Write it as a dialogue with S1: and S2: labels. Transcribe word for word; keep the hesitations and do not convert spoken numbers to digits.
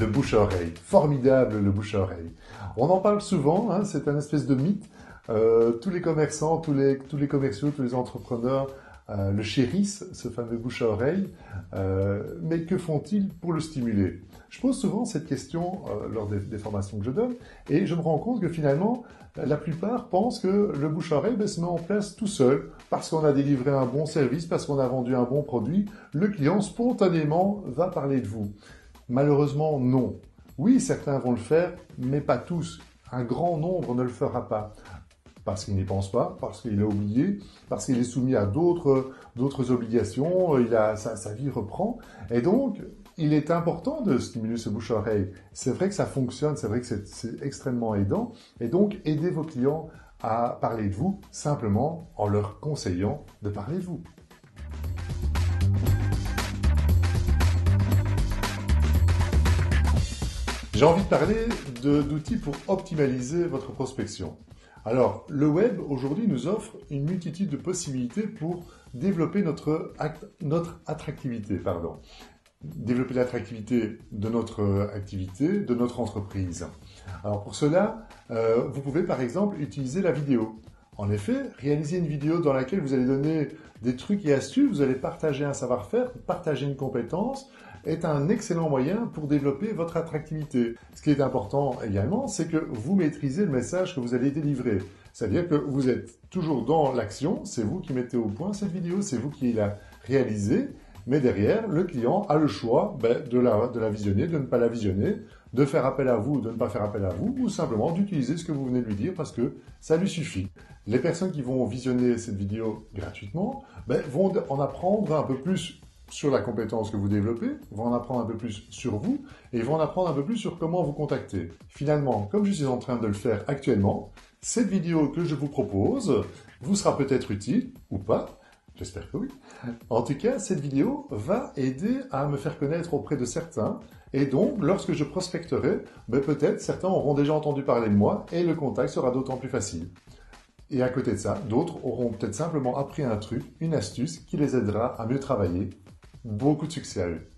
S1: Le bouche à oreille, formidable le bouche à oreille. On en parle souvent, hein, c'est un espèce de mythe. Euh, tous les commerçants, tous les, tous les commerciaux, tous les entrepreneurs euh, le chérissent, ce fameux bouche à oreille. Euh, mais que font-ils pour le stimuler? Je pose souvent cette question euh, lors des, des formations que je donne et je me rends compte que finalement, la plupart pensent que le bouche à oreille ben, se met en place tout seul parce qu'on a délivré un bon service, parce qu'on a vendu un bon produit. Le client spontanément va parler de vous. Malheureusement, non. Oui, certains vont le faire, mais pas tous. Un grand nombre ne le fera pas. Parce qu'il n'y pense pas, parce qu'il a oublié, parce qu'il est soumis à d'autres, d'autres obligations, il a, sa, sa vie reprend. Et donc, il est important de stimuler ce bouche à oreille. C'est vrai que ça fonctionne, c'est vrai que c'est, c'est extrêmement aidant. Et donc, aidez vos clients à parler de vous simplement en leur conseillant de parler de vous. J'ai envie de parler de, d'outils pour optimaliser votre prospection. Alors, le web, aujourd'hui, nous offre une multitude de possibilités pour développer notre, act, notre attractivité. Pardon. Développer l'attractivité de notre activité, de notre entreprise. Alors, pour cela, euh, vous pouvez, par exemple, utiliser la vidéo. En effet, réaliser une vidéo dans laquelle vous allez donner des trucs et astuces, vous allez partager un savoir-faire, partager une compétence, est un excellent moyen pour développer votre attractivité. Ce qui est important également, c'est que vous maîtrisez le message que vous allez délivrer. C'est-à-dire que vous êtes toujours dans l'action, c'est vous qui mettez au point cette vidéo, c'est vous qui la réalisez, mais derrière, le client a le choix ben, de, la, de la visionner, de ne pas la visionner, de faire appel à vous ou de ne pas faire appel à vous, ou simplement d'utiliser ce que vous venez de lui dire parce que ça lui suffit. Les personnes qui vont visionner cette vidéo gratuitement ben, vont en apprendre un peu plus sur la compétence que vous développez, vont en apprendre un peu plus sur vous et vont en apprendre un peu plus sur comment vous contacter. Finalement, comme je suis en train de le faire actuellement, cette vidéo que je vous propose vous sera peut-être utile ou pas. J'espère que oui. En tout cas, cette vidéo va aider à me faire connaître auprès de certains et donc, lorsque je prospecterai, ben peut-être certains auront déjà entendu parler de moi et le contact sera d'autant plus facile. Et à côté de ça, d'autres auront peut-être simplement appris un truc, une astuce qui les aidera à mieux travailler. Beaucoup de succès à eux.